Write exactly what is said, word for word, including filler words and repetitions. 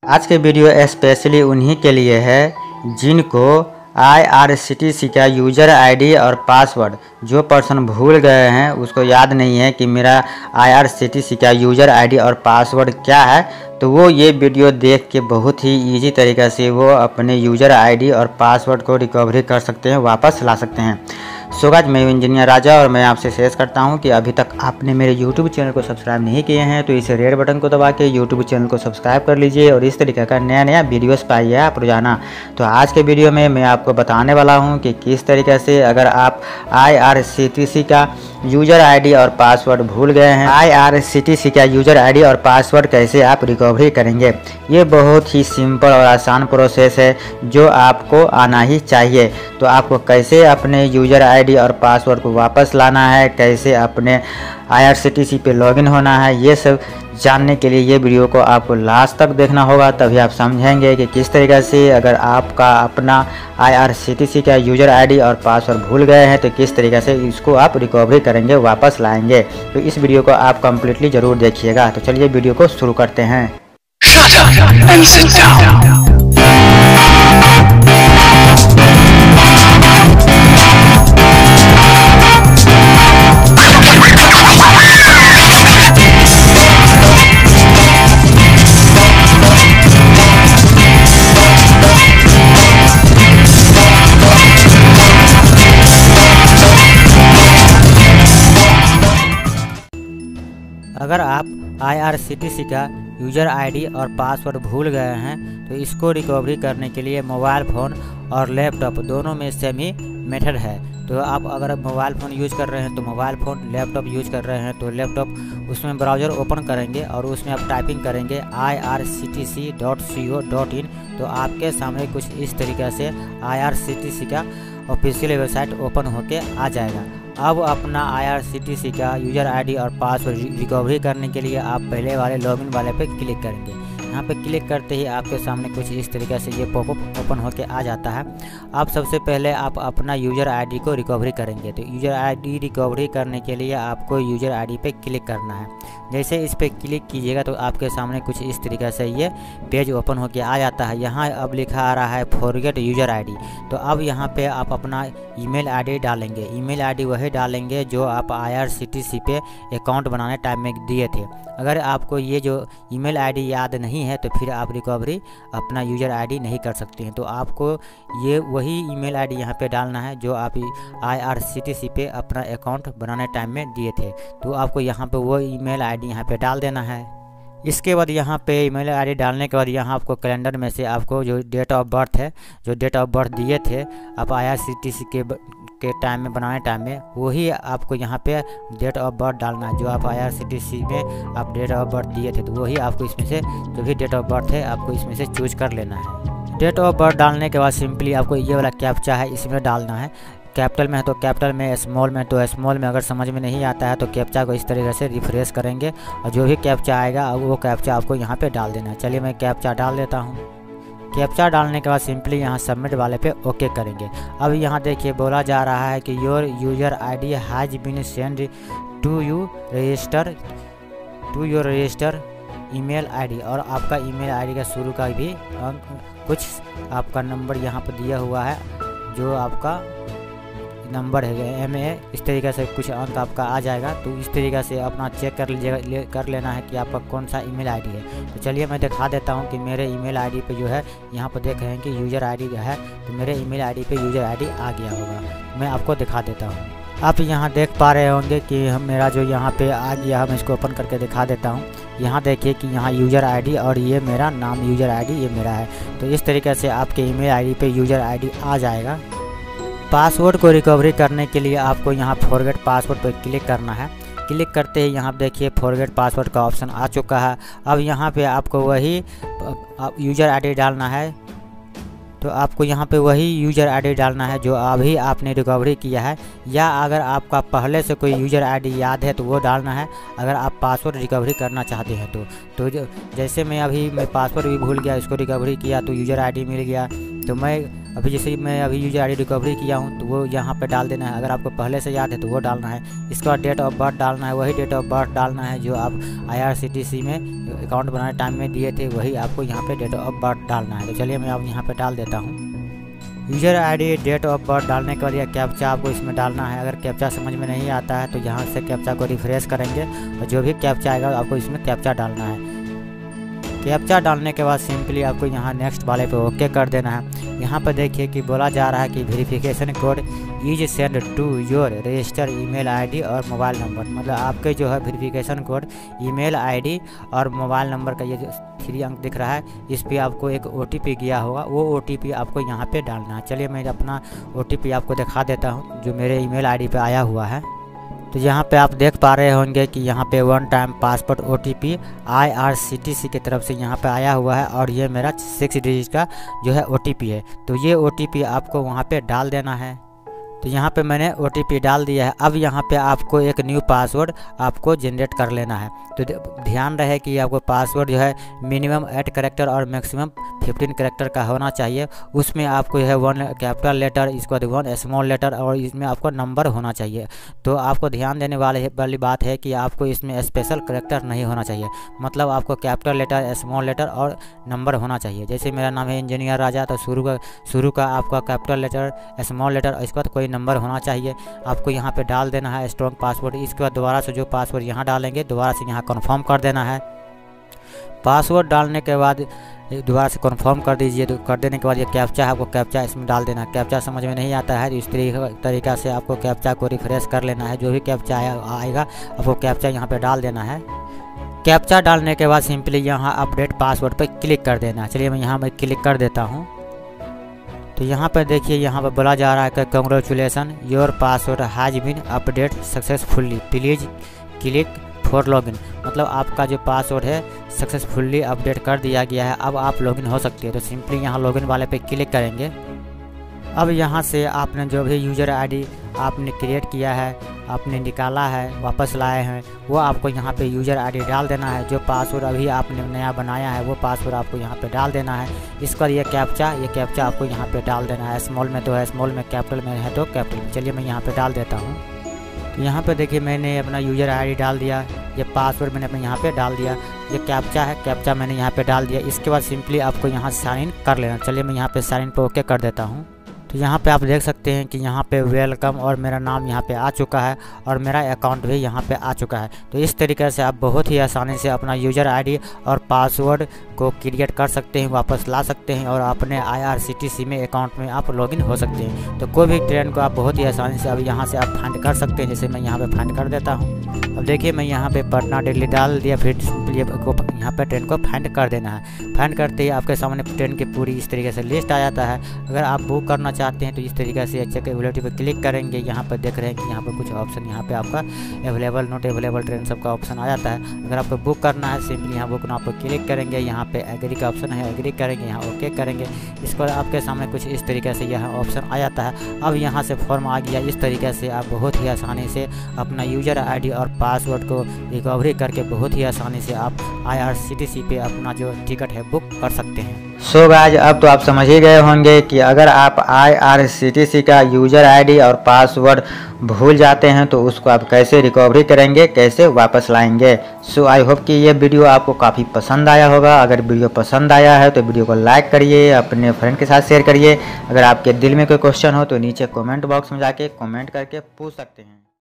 आज के video specially उन्हीं के लिए है जिनको आई आर सी टी सी का यूज़र आईडी और पासवर्ड जो पर्सन भूल गए हैं, उसको याद नहीं है कि मेरा आई आर सी टी सी का यूज़र आईडी और पासवर्ड क्या है, तो वो ये वीडियो देख के बहुत ही इजी तरीक़े से वो अपने यूज़र आईडी और पासवर्ड को रिकवरी कर सकते हैं, वापस ला सकते हैं। सो गाइस, मैं इंजीनियर राजा और मैं आपसे शेयर करता हूं कि अभी तक आपने मेरे यूट्यूब चैनल को सब्सक्राइब नहीं किए हैं तो इस रेड बटन को दबा के यूट्यूब चैनल को सब्सक्राइब कर लीजिए और इस तरीके का नया नया वीडियोस पाइए आप रोजाना। तो आज के वीडियो में मैं आपको बताने वाला हूं कि किस तरीके से अगर आप आई आर सी टी सी का यूज़र आईडी और पासवर्ड भूल गए हैं, आई आर सी टी सी का यूज़र आईडी और पासवर्ड कैसे आप रिकवरी करेंगे। ये बहुत ही सिंपल और आसान प्रोसेस है जो आपको आना ही चाहिए। तो आपको कैसे अपने यूज़र आईडी और पासवर्ड को वापस लाना है, कैसे अपने आई आर सी टी सी पे लॉगिन होना है, ये सब जानने के लिए ये वीडियो को आपको लास्ट तक देखना होगा, तभी आप समझेंगे कि किस तरीके से अगर आपका अपना आई आर सी टी सी का यूज़र आईडी और पासवर्ड भूल गए हैं तो किस तरीके से इसको आप रिकवरी करेंगे, वापस लाएंगे। तो इस वीडियो को आप कंप्लीटली ज़रूर देखिएगा। तो चलिए वीडियो को शुरू करते हैं। Shut up and sit down. अगर आप आई आर सी टी सी का यूज़र आईडी और पासवर्ड भूल गए हैं तो इसको रिकवरी करने के लिए मोबाइल फ़ोन और लैपटॉप दोनों में सेम ही मेथड है। तो आप अगर मोबाइल फ़ोन यूज़ कर रहे हैं तो मोबाइल फ़ोन, लैपटॉप यूज़ कर रहे हैं तो लैपटॉप, उसमें ब्राउज़र ओपन करेंगे और उसमें आप टाइपिंग करेंगे I R C T C dot C O dot in तो आपके सामने कुछ इस तरीक़े से आई आर सी टी सी का ऑफिशियल वेबसाइट ओपन होके आ जाएगा। अब अपना आई आर सी टी सी का यूज़र आईडी और पासवर्ड रिकवरी करने के लिए आप पहले वाले लॉगिन वाले पे क्लिक करेंगे। यहाँ पे क्लिक करते ही आपके सामने कुछ इस तरीके से ये पॉपअप ओपन होके आ जाता है। अब सबसे पहले आप अपना यूज़र आईडी को रिकवरी करेंगे। तो यूज़र आईडी रिकवरी करने के लिए आपको यूज़र आईडी पे क्लिक करना है। जैसे इस पर क्लिक कीजिएगा तो आपके सामने कुछ इस तरीके से ये पेज ओपन होके आ जाता है। यहाँ अब लिखा आ रहा है फॉरगेट यूज़र आईडी। तो अब यहाँ पे आप अपना ईमेल आईडी डालेंगे। ईमेल आईडी वही डालेंगे जो आप आई आर सी टी सी पे अकाउंट बनाने टाइम में दिए थे। अगर आपको ये जो ईमेल आईडी याद नहीं है तो फिर आप रिकवरी अपना यूज़र आईडी नहीं कर सकते हैं। तो आपको ये वही ईमेल आईडी यहाँ पे डालना है जो आप आई आर सी टी सी पे अपना अकाउंट बनाने टाइम में दिए थे। तो आपको यहाँ पे वो ईमेल आईडी यहाँ पे डाल देना है। इसके बाद यहाँ पे ईमेल आईडी डालने के बाद यहाँ आपको कैलेंडर में से आपको जो डेट ऑफ बर्थ है, जो डेट ऑफ बर्थ दिए थे आप आई आर सी टी सी के के टाइम में बनाने टाइम में, वही आपको यहाँ पे डेट ऑफ बर्थ डालना है। जो आप आई आर सी टी सी में आप डेट ऑफ बर्थ दिए थे तो वही आपको इसमें से, जो भी डेट ऑफ बर्थ है आपको इसमें से चूज कर लेना है। डेट ऑफ बर्थ डालने के बाद सिंपली आपको ये वाला कैप्चा है इसमें डालना है। कैपिटल में है तो कैपिटल में, स्मॉल में तो स्मॉल में। अगर समझ में नहीं आता है तो कैप्चा को इस तरीके से रिफ्रेश करेंगे और जो भी कैप्चा आएगा वो कैप्चा आपको यहाँ पे डाल देना है। चलिए मैं कैप्चा डाल देता हूँ। कैप्चा डालने के बाद सिंपली यहाँ सबमिट वाले पे ओके करेंगे। अब यहाँ देखिए बोला जा रहा है कि your user ID has been send to you register to your register email ID, और आपका ईमेल आईडी का शुरू का भी अंक, कुछ आपका नंबर यहाँ पर दिया हुआ है जो आपका नंबर है एम ए, इस तरीके से कुछ अंक आपका आ जाएगा। तो इस तरीके से अपना चेक कर लीजिएगा, ले, कर लेना है कि आपका कौन सा ईमेल आईडी है। तो चलिए मैं दिखा देता हूं कि मेरे ईमेल आईडी पे जो है यहाँ पर देख रहे हैं कि यूज़र आईडी है, तो मेरे ईमेल आईडी पे यूज़र आईडी आ गया होगा। मैं आपको दिखा देता हूँ। आप यहाँ देख पा रहे होंगे कि हम मेरा जो यहाँ पे आ गया, हम इसको ओपन करके दिखा देता हूँ। यहाँ देखिए कि यहाँ यूज़र आईडी और ये मेरा नाम यूज़र आईडी ये मेरा है। तो इस तरीके से आपके ईमेल आईडी पे यूज़र आईडी आ जाएगा। पासवर्ड को रिकवरी करने के लिए आपको यहाँ फॉरगेट पासवर्ड पर क्लिक करना है। क्लिक करते ही यहाँ देखिए फॉरगेट पासवर्ड का ऑप्शन आ चुका है। अब यहाँ पे आपको वही यूज़र आईडी डालना है। तो आपको यहाँ पे वही यूज़र आईडी डालना है जो अभी आपने रिकवरी किया है, या अगर आपका पहले से कोई यूज़र आईडी याद है तो वो डालना है अगर आप पासवर्ड रिकवरी करना चाहते हैं तो। तो जैसे मैं अभी मैं पासवर्ड भी भूल गया, इसको रिकवरी किया तो यूज़र आईडी मिल गया, तो मैं अभी जैसे मैं अभी यूजर आईडी रिकवरी किया हूँ तो वो यहाँ पे डाल देना है। अगर आपको पहले से याद है तो वो डालना है। इसके बाद डेट ऑफ बर्थ डालना है, वही डेट ऑफ बर्थ डालना है जो आप आईआरसीटीसी में अकाउंट बनाने टाइम में दिए थे, वही आपको यहाँ पे डेट ऑफ बर्थ डालना है। तो चलिए मैं अब यहाँ पे डाल देता हूँ। User ID, date of birth डालने के बाद यह कैप्चा आपको इसमें डालना है। अगर कैप्चा समझ में नहीं आता है तो यहाँ से कैप्चा को रिफ्रेश करेंगे और जो भी कैप्चा आएगा आपको इसमें कैप्चा डालना है। कैप्चा डालने के बाद सिंपली आपको यहाँ नेक्स्ट वाले पे ओके कर देना है। यहाँ पर देखिए कि बोला जा रहा है कि verification code is send to your register email ID और मोबाइल नंबर। मतलब आपके जो है वेरिफिकेशन कोड ईमेल आईडी और मोबाइल नंबर का ये जो थ्री अंक दिख रहा है इस पर आपको एक ओटीपी गया होगा, वो ओटीपी आपको यहाँ पे डालना है। चलिए मैं अपना ओटीपी आपको दिखा देता हूँ जो मेरे ईमेल आईडी पे आया हुआ है। तो यहाँ पे आप देख पा रहे होंगे कि यहाँ पे one time password OTP IRCTC की तरफ से यहाँ पे आया हुआ है और ये मेरा सिक्स डिजिट का जो है ओटीपी है। तो ये ओटीपी आपको वहाँ पे डाल देना है। तो यहाँ पे मैंने ओटीपी डाल दिया है। अब यहाँ पे आपको एक न्यू पासवर्ड आपको जनरेट कर लेना है। तो ध्यान रहे कि आपको पासवर्ड जो है मिनिमम एट करेक्टर और मैक्सिमम फिफ्टीन करेक्टर का होना चाहिए। उसमें आपको जो है वन कैपिटल लेटर, इसके बाद वन स्मॉल लेटर और इसमें आपको नंबर होना चाहिए। तो आपको ध्यान देने वाले वाली बात है कि आपको इसमें स्पेशल करेक्टर नहीं होना चाहिए। मतलब आपको कैपिटल लेटर, स्मॉल लेटर और नंबर होना चाहिए। जैसे मेरा नाम है इंजीनियर राजा, तो शुरू का शुरू का आपका कैपिटल लेटर, स्मॉल लेटर और इसके बाद कोई नंबर होना चाहिए। आपको यहाँ पे डाल देना है स्ट्रॉन्ग पासवर्ड। इसके बाद दोबारा से जो पासवर्ड यहाँ डालेंगे दोबारा से यहाँ कंफर्म कर देना है। पासवर्ड डालने के बाद दोबारा से कंफर्म कर दीजिए। तो कर देने के बाद ये कैप्चा है, आपको कैप्चा इसमें डाल देना है। कैप्चा समझ में नहीं आता है तो इस तरीका से आपको कैप्चा को रिफ्रेश कर लेना है। जो भी कैप्चा आएगा आपको कैप्चा यहाँ पे डाल देना है। कैप्चा डालने के बाद सिंपली यहाँ अपडेट पासवर्ड पर क्लिक कर देना है। चलिए मैं यहाँ पर क्लिक कर देता हूँ। तो यहाँ पर देखिए यहाँ पर बोला जा रहा है कि congratulation your password has been update successfully, please click for login. मतलब आपका जो पासवर्ड है सक्सेसफुली अपडेट कर दिया गया है, अब आप लॉगिन हो सकते हैं। तो सिंपली यहाँ लॉगिन वाले पे क्लिक करेंगे। अब यहाँ से आपने जो भी यूज़र आईडी आपने क्रिएट किया है, आपने निकाला है, वापस लाए हैं, वो आपको यहाँ पे यूज़र आईडी डाल देना है। जो पासवर्ड अभी आपने नया बनाया है वो पासवर्ड आपको यहाँ पे डाल देना है। इसका ये कैप्चा ये कैप्चा आपको यहाँ पे डाल देना है। स्मॉल में तो है स्मॉल में, कैपिटल में है तो कैपिटल में। चलिए मैं यहाँ पे डाल देता हूँ। तो यहाँ पे देखिए मैंने अपना यूज़र आईडी डाल दिया, ये पासवर्ड मैंने अपने यहाँ पे डाल दिया, ये कैप्चा है कैप्चा मैंने यहाँ पे डाल दिया। इसके बाद सिंपली आपको यहाँ साइन इन कर लेना। चलिए मैं यहाँ पे साइन इन पे ओके कर देता हूँ। तो यहाँ पे आप देख सकते हैं कि यहाँ पे वेलकम और मेरा नाम यहाँ पे आ चुका है और मेरा अकाउंट भी यहाँ पे आ चुका है। तो इस तरीके से आप बहुत ही आसानी से अपना यूज़र आईडी और पासवर्ड को क्रिएट कर सकते हैं, वापस ला सकते हैं और अपने आईआरसीटीसी में अकाउंट में आप लॉगिन हो सकते हैं। तो कोई भी ट्रेन को आप बहुत ही आसानी से अब यहाँ से आप फाइंड कर सकते हैं। जैसे मैं यहाँ पर फाइंड कर देता हूँ। अब देखिए मैं यहाँ पे पटना दिल्ली डाल दिया, फिर को यहाँ पे ट्रेन को फाइंड कर देना है। फाइंड करते ही आपके सामने ट्रेन की पूरी इस तरीके से लिस्ट आ जाता है। अगर आप बुक करना चाहते हैं तो इस तरीके से चेक अवेलेबिलिटी पर क्लिक करेंगे। यहाँ पर देख रहे हैं कि यहाँ पर कुछ ऑप्शन यहाँ पे आपका अवेलेबल, नॉट अवेलेबल ट्रेन सबका ऑप्शन आ जाता है। अगर आपको बुक करना है सिंपली यहाँ बुक नाउ पर क्लिक करेंगे। यहाँ पे एग्री का ऑप्शन है, एग्री करेंगे, यहाँ ओके करेंगे। इसको आपके सामने कुछ इस तरीके से यह ऑप्शन आ जाता है। अब यहाँ से फॉर्म आ गया। इस तरीके से आप बहुत ही आसानी से अपना यूज़र आईडी और पासवर्ड को रिकवरी करके बहुत ही आसानी से आप आईआरसीटीसी पे अपना जो टिकट है बुक कर सकते हैं। सो so गाइज अब तो आप समझ ही गए होंगे कि अगर आप आईआरसीटीसी का यूज़र आईडी और पासवर्ड भूल जाते हैं तो उसको आप कैसे रिकवरी करेंगे, कैसे वापस लाएंगे। सो आई होप कि ये वीडियो आपको काफ़ी पसंद आया होगा। अगर वीडियो पसंद आया है तो वीडियो को लाइक करिए, अपने फ्रेंड के साथ शेयर करिए। अगर आपके दिल में कोई क्वेश्चन हो तो नीचे कमेंट बॉक्स में जाके कमेंट करके पूछ सकते हैं।